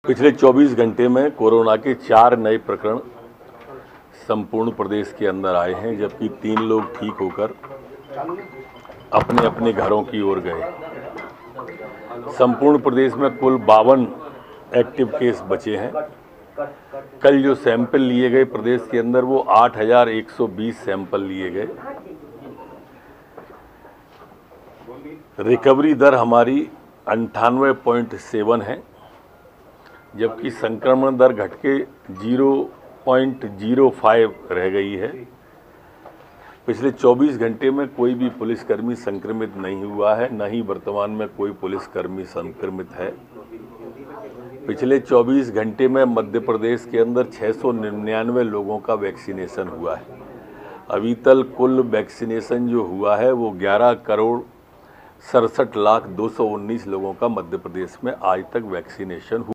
पिछले 24 घंटे में कोरोना के 4 नए प्रकरण संपूर्ण प्रदेश के अंदर आए हैं, जबकि 3 लोग ठीक होकर अपने अपने घरों की ओर गए। संपूर्ण प्रदेश में कुल 52 एक्टिव केस बचे हैं। कल जो सैंपल लिए गए प्रदेश के अंदर वो 8,120 सैंपल लिए गए। रिकवरी दर हमारी 98.7 है, जबकि संक्रमण दर घट के 0.05 रह गई है। पिछले 24 घंटे में कोई भी पुलिसकर्मी संक्रमित नहीं हुआ है, न ही वर्तमान में कोई पुलिसकर्मी संक्रमित है। पिछले 24 घंटे में मध्य प्रदेश के अंदर 699 लोगों का वैक्सीनेशन हुआ है। अभी तक कुल वैक्सीनेशन जो हुआ है वो 11,67,219 लोगों का मध्य प्रदेश में आज तक वैक्सीनेशन हुआ।